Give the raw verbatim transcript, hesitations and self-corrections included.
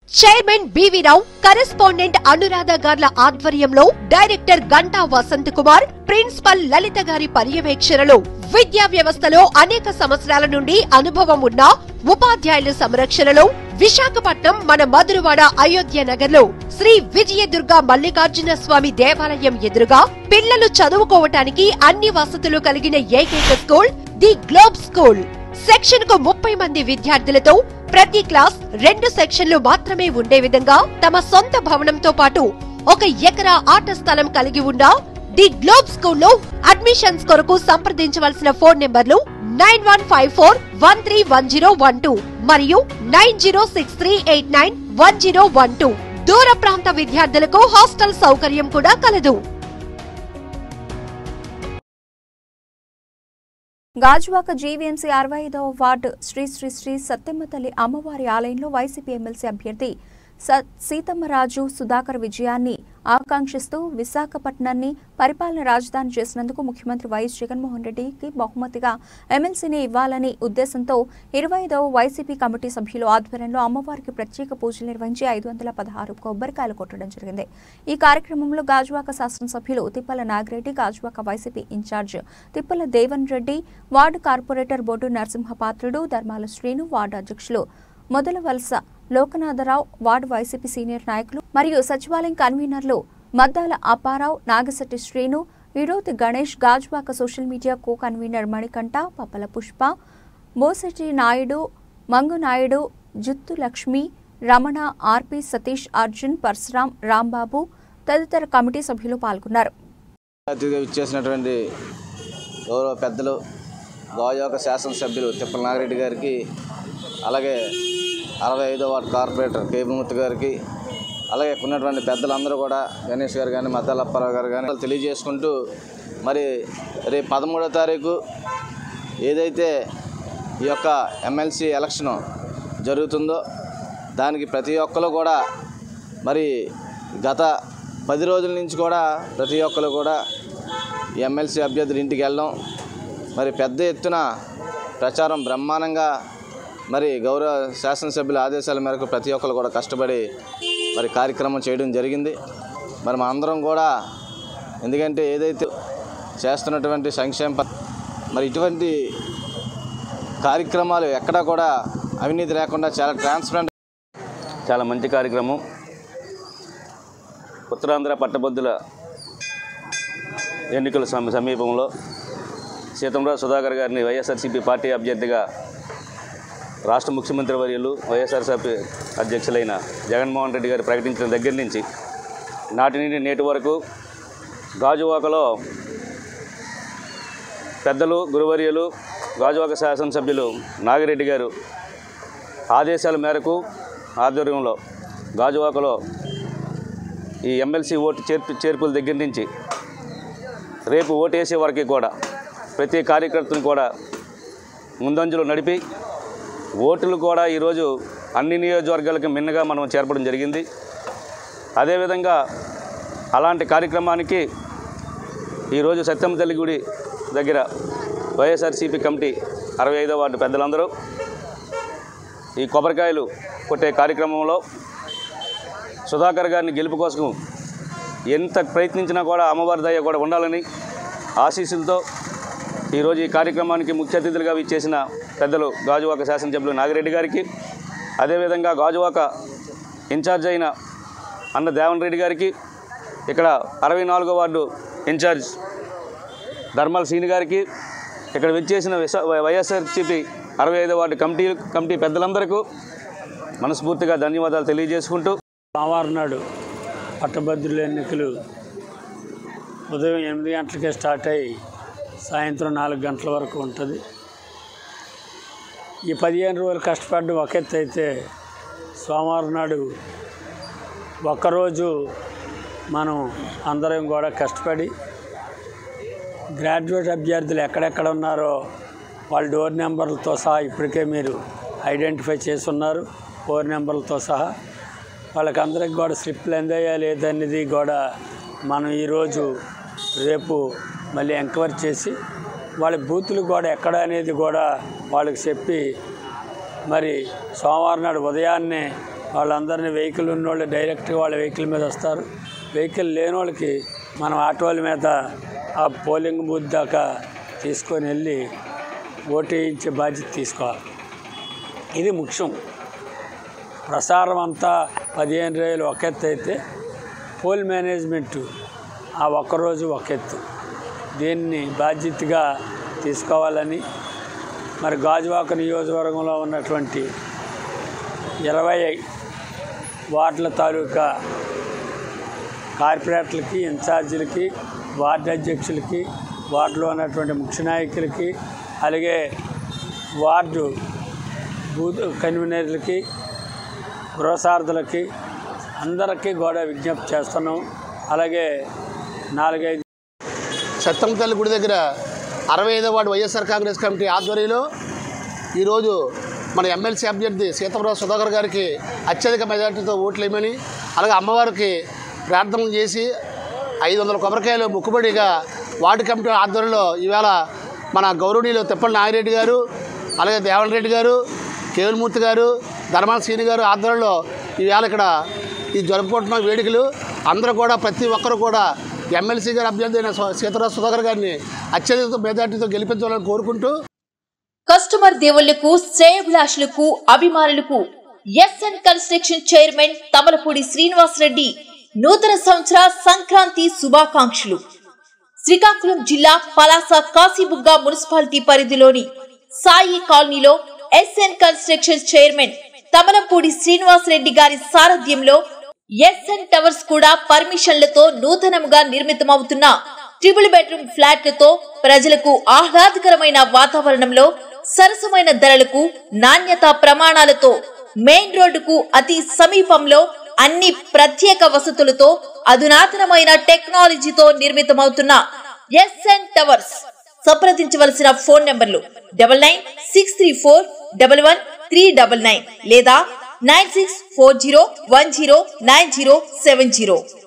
Chairman BV Rao, correspondent Anuradha గార్ల ఆధ్వర్యంలో director Ganta Vasant Kumar, principal Lalitha గారి పర్యవేక్షణలో విద్యా వ్యవస్థలో అనేక సంవత్సరాల నుండి అనుభవం ఉన్న ఉపాధ్యాయుల సంరక్షణలో విశాఖపట్నం మన మధురవాడ అయోధ్య నగర్ లో శ్రీ విజయదుర్గ మల్లికార్జున స్వామి దేవాలయం ఎదురుగా పిల్లలు చదువుకోవటానికి అన్ని వసతులు కలిగిన ఏకైక school the globe school. Section కు ముప్పై మంది విద్యార్థులతో ప్రతి క్లాస్ రెండు సెక్షన్లు మాత్రమే ఉండే విధంగా తమ సొంత భవనంతో పాటు ఒక ఎకరా ఆట స్థలం కలిగి ఉన్న ది గ్లోబ్ స్కూల్లో అడ్మిషన్స్ కొరకు సంప్రదించవలసిన phone numbers nine one five four one three one zero one two మరియు nine zero six three eight nine one zero one two. దూర ప్రాంత విద్యార్థులకు హాస్టల్ సౌకర్యం కూడా కలదు. గాజువాక జీవీఎంసీ అరవై ఐదవ వార్డు శ్రీ శ్రీ శ్రీ సత్యమ్మ తల్లి అమ్మవారి ఆలయంలో వైసీపీ ఎమ్మెల్సీ అభ్యర్థి సీతమ్మరాజు సుధాకర్ విజయాన్ని ఆకాంక్షిస్తూ విశాఖపట్నాన్ని పరిపాలన రాజధాని చేసినందుకు ముఖ్యమంత్రి వైఎస్ జగన్మోహన్ రెడ్డికి బహుమతిగా ఎమ్మెల్సీని ఇవ్వాలని ఉద్దేశంతో ఇరవై ఐదవ వైసీపీ కమిటీ సభ్యుల ఆధ్వర్యంలో అమ్మవారికి ప్రత్యేక పూజలు నిర్వహించి ఐదు వందల పదహారు కొబ్బరికాయలు కొట్టడం జరిగింది. ఈ కార్యక్రమంలో గాజువాక శాసనసభ్యులు Tippala Nagireddy, Gajuwaka YCP in-charge Tippala Devan Reddy, ward corporator Boddu Narasimhapatrudu, Dharmala Srinu, ward అధ్యక్షులు మొదల వలస లోకనాథరావు, వార్డు వైసీపీ సీనియర్ నాయకులు మరియు సచివాలయం కన్వీనర్లు Maddala Apparao, Nagasetti Srinu, Virodhi Ganesh, Gajuwaka social media co convener Manikanta, Pappala Pushpa, Mosati Naidu, Mangu Naidu, Juttu Lakshmi, Ramana, ఆర్పి, సతీష్, అర్జున్, పరశురాం, రాంబాబు తదితర కమిటీ సభ్యులు పాల్గొన్నారు. పెద్దలు గాజువాక శాసనసభ్యులు తిప్పల నాగిరెడ్డి గారికి, అలాగే అరవై ఐదో వార్డు కార్పొరేటర్ కేబిమూర్తి గారికి, అలాగే ఉన్నటువంటి పెద్దలందరూ కూడా గణేష్ గారు కానీ మద్దాల అప్పారావు గారు కానీ తెలియజేసుకుంటూ, మరి రేపు పదమూడో తారీఖు ఏదైతే ఈ యొక్క ఎమ్మెల్సీ ఎలక్షన్ జరుగుతుందో దానికి ప్రతి ఒక్కరు కూడా మరి గత పది రోజుల నుంచి కూడా ప్రతి ఒక్కరు కూడా ఈ ఎమ్మెల్సీ అభ్యర్థుల ఇంటికి వెళ్ళడం, మరి పెద్ద ఎత్తున ప్రచారం బ్రహ్మాండంగా మరి గౌరవ శాసనసభ్యుల ఆదేశాల మేరకు ప్రతి ఒక్కరు కూడా కష్టపడి మరి కార్యక్రమం చేయడం జరిగింది. మరి మా అందరం కూడా ఎందుకంటే ఏదైతే చేస్తున్నటువంటి సంక్షేమ మరి ఇటువంటి కార్యక్రమాలు ఎక్కడా కూడా అవినీతి లేకుండా చాలా ట్రాన్స్పరెంట్, చాలా మంచి కార్యక్రమం. ఉత్తరాంధ్ర పట్టభద్రుల ఎన్నికల సమీపంలో సీతమ్మరాజు సుధాకర్ గారిని వైఎస్ఆర్సీపీ పార్టీ అభ్యర్థిగా రాష్ట్ర ముఖ్యమంత్రి వర్యులు వైఎస్ఆర్సీపీ అధ్యక్షులైన జగన్మోహన్ రెడ్డి గారు ప్రకటించిన దగ్గర నుంచి నాటి నుండి నేటి వరకు గాజువాకలో పెద్దలు గురువర్యులు గాజువాక శాసనసభ్యులు నాగిరెడ్డి గారు ఆదేశాల మేరకు ఆధ్వర్యంలో గాజువాకలో ఈ ఎమ్మెల్సీ ఓటు చేర్పు చేర్పుల దగ్గర నుంచి రేపు ఓటు వేసే వరకు కూడా ప్రతి కార్యకర్తను కూడా ముందంజలో నడిపి ఓటులు కూడా ఈరోజు అన్ని నియోజకవర్గాలకి మిన్నగా మనం చేర్పడం జరిగింది. అదేవిధంగా అలాంటి కార్యక్రమానికి ఈరోజు సత్యమ్మ తల్లి గుడి దగ్గర వైఎస్ఆర్సీపీ కమిటీ అరవై ఐదో వార్డు పెద్దలందరూ ఈ కొబ్బరికాయలు కొట్టే కార్యక్రమంలో సుధాకర్ గారిని గెలుపు కోసం ఎంత ప్రయత్నించినా కూడా అమ్మవారి దయ కూడా ఉండాలని ఆశీస్సులతో ఈరోజు ఈ కార్యక్రమానికి ముఖ్య అతిథులుగా ఇచ్చేసిన పెద్దలు గాజువాక శాసనసభ్యులు నాగిరెడ్డి గారికి, అదేవిధంగా గాజువాక ఇన్ఛార్జ్ అయిన అన్న దేవన్ రెడ్డి గారికి, ఇక్కడ అరవై నాలుగో వార్డు ఇన్ఛార్జ్ ధర్మాల శ్రీని గారికి, ఇక్కడ విచ్చేసిన వైఎస్ఆర్సీపీ అరవై ఐదో వార్డు కమిటీ కమిటీ పెద్దలందరికీ మనస్ఫూర్తిగా ధన్యవాదాలు తెలియజేసుకుంటూ, సోమవారం నాడు పట్టభద్రుల ఎన్నికలు ఉదయం ఎనిమిది గంటలకే స్టార్ట్ అయ్యి సాయంత్రం నాలుగు గంటల వరకు ఉంటుంది. ఈ పదిహేను రోజులు కష్టపడి ఒక ఎత్తు అయితే సోమవారం నాడు ఒక్కరోజు మనం అందరం కూడా కష్టపడి గ్రాడ్యుయేట్ అభ్యర్థులు ఎక్కడెక్కడ ఉన్నారో వాళ్ళ డోర్ నెంబర్లతో సహా ఇప్పటికే మీరు ఐడెంటిఫై చేసి ఉన్నారు. ఫోన్ నెంబర్లతో సహా వాళ్ళకందరికి కూడా స్లిప్లు ఎందయ్యా లేదనేది కూడా మనం ఈరోజు రేపు మళ్ళీ ఎంక్వైరీ చేసి వాళ్ళ బూతులు కూడా ఎక్కడ అనేది కూడా వాళ్ళకి చెప్పి మరి సోమవారం నాడు ఉదయాన్నే వాళ్ళందరినీ వెహికల్ ఉన్నోళ్ళు డైరెక్ట్గా వాళ్ళ వెహికల్ మీద వస్తారు. వెహికల్ లేని వాళ్ళకి మనం ఆటోల మీద ఆ పోలింగ్ బూత్ దాకా తీసుకొని వెళ్ళి ఓటు వేయించే బాధ్యత తీసుకోవాలి. ఇది ముఖ్యం. ప్రసారం అంతా పదిహేను రోజులు ఒక ఎత్తు అయితే పోల్ మేనేజ్మెంటు ఆ ఒక్కరోజు ఒక ఎత్తు. దీన్ని బాధ్యతగా తీసుకోవాలని మరి గాజువాక నియోజకవర్గంలో ఉన్నటువంటి ఇరవై వార్డుల తాలూకా కార్పొరేటర్లకి, ఇన్ఛార్జీలకి, వార్డు అధ్యక్షులకి, వార్డులో ఉన్నటువంటి ముఖ్య నాయకులకి, అలాగే వార్డు బూత్ కన్వీనర్లకి, గృహసారథులకి అందరికీ కూడా విజ్ఞప్తి చేస్తున్నాం. అలాగే నాలుగైదు సత్తమ్మ తల్లి గుడి దగ్గర అరవై ఐదో వార్డు వైఎస్ఆర్ కాంగ్రెస్ కమిటీ ఆధ్వర్యంలో ఈరోజు మన ఎమ్మెల్సీ అభ్యర్థి సీతమరాజు సుధాకర్ గారికి అత్యధిక మెజార్టీతో ఓట్లు వేయమని, అలాగే అమ్మవారికి ప్రార్థనలు చేసి ఐదు వందల కొబ్బరికాయలు మొక్కుబడిగా వార్డు కమిటీ ఆధ్వర్యంలో ఈవేళ మన గౌరవనీయులు తిప్పల నాగిరెడ్డి గారు, అలాగే దేవన్ రెడ్డి గారు, కేవలమూర్తి గారు, ధర్మాన శ్రీని గారు ఆధ్వర్యంలో ఈవేళ ఇక్కడ ఈ జరుపుకుంటున్న వేడుకలు అందరూ కూడా ప్రతి ఒక్కరు కూడా ఎమ్మెల్సీ గారి అభ్యర్థి అయిన సీతమరాజు సుధాకర్ గారిని అత్యధిక మెజార్టీతో గెలిపించాలని కోరుకుంటూ కస్టమర్ దేవుళ్లకు, శ్రేయభిలాషులకు, అభిమానులకు SN construction chairman Tamalapudi Srinivas Reddy నూతన సంవత్సర సంక్రాంతి శుభాకాంక్షలు. శ్రీకాకుళం జిల్లా పలాస కాశీబుగ్గ మున్సిపాలిటీ పరిధిలోని సాయి కాలనీలో SN construction chairman Tamalapudi Srinivas Reddy గారి సారథ్యంలో ఎస్ఎన్ టవర్స్ కూడా పర్మిషన్లతో నూతనంగా నిర్మితమవుతున్న ట్రిపుల్ బెడ్రూమ్ ఫ్లాట్లతో ప్రజలకు ఆహ్లాదకరమైన వాతావరణంలో సరసమైన ధరలకు నాణ్యతా ప్రమాణాలతో మెయిన్ రోడ్డుకు అతి సమీపంలో అన్ని ప్రత్యేక వసతులతో అధునాతనమైన టెక్నాలజీతో నిర్మితమవుతున్న ఎస్ఎన్ టవర్స్ సంప్రదించవలసిన phone numbers double nine six three four double one three double nine లేదా nine six four zero one zero nine zero seven zero.